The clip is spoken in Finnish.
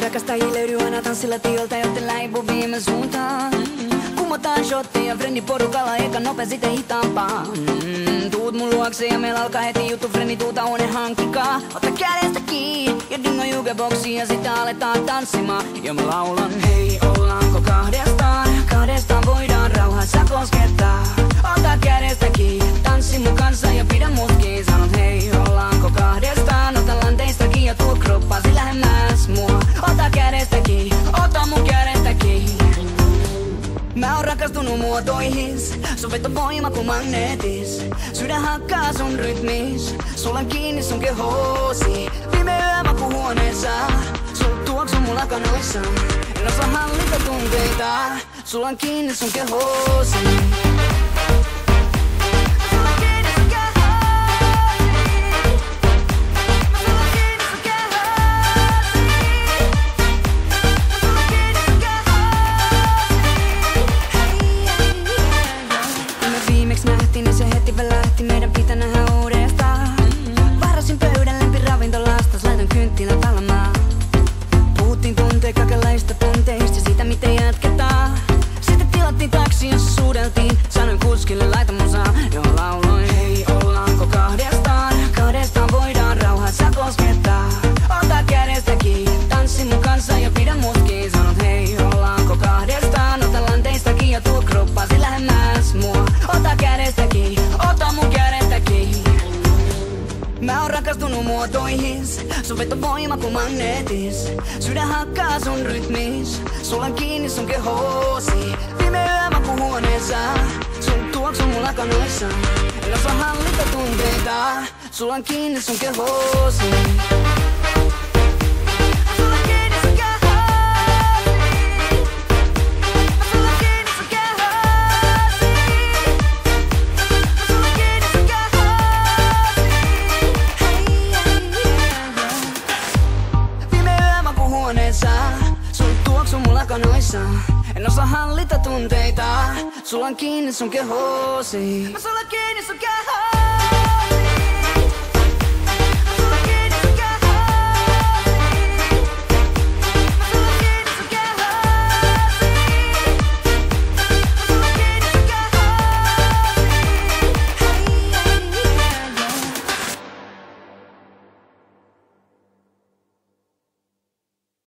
Rakastajia löydy aina tanssilla tiolta, joten läipuu viime suuntaan. Kumotaan shotteja, frendiporukalla eka nope sitten hitaampaa. Tuut mun luokse ja meillä alkaa heti juttu, frendi tuuta one hankkikaa. Ota kädestä kiinni ja dingo jukeboksiin ja sitten aletaan tanssimaan. Ja mä laulan, hei ollaanko kahdestaan? Kahdestaan voidaan rauhassa koskettaa. Ota kädestä kiinni, tanssi mun kanssa ja pidä mut kiinni. Sanon hei ollaanko kahdestaan? Ota lanteistakin ja tuo kroppasi lähemmäs mua. Ota kädestä kiinni, ota mun kädestä kiinni. Mä oon rakastunut muotoihis, sun vetovoima ku magneetis. Sydän hakkaa sun rytmis, sulla on kiinni sun kehosi. Viime yö makuuhuoneessa, sul tuoksu mun lakanoissa. En osaa hallita tunteita, sulla on kiinni sun kehosi. Nähtiin, se heti välähti, meidän pitää nähdä uudestaan. Varasin pöydän lempi ravintolastas, laitan kynttilän palamaan. Puhuttiin tunteja, kaikenlaista tunteista ja siitä miten jatketaan. Sitten tilattiin taksi, jossa suudeltiin. Sanoin kuskille laita musaa, johon lauloin hei ollaanko kahdestaan? Kahdestaan voidaan rauhassa koskettaa. Ota kädestä kiinni, tanssi mun kanssa ja pidä mut kiinni. Sanot hei ollaanko kahdestaan? Ota lanteistakin ja tuo kroppasi lähemmäs mua. Ota kädestä kiinni, ota mun kädestä kiinni. Mä oon rakastunut muotoihis, sun vetovoima ku magneetis. Sydän hakkaa sun rytmis, sulla on kiinni sun kehosi. Viime yö makuuhuoneessa, sun tuoksu mun lakanoissa. En osaa hallita tunteita, sulla on kiinni sun kehosi. Sun tuoksu mun lakanoissa. En osaa hallita tunteita, sulla on kiinni sun kehosi. Mä sulla kiinni sun kehosi.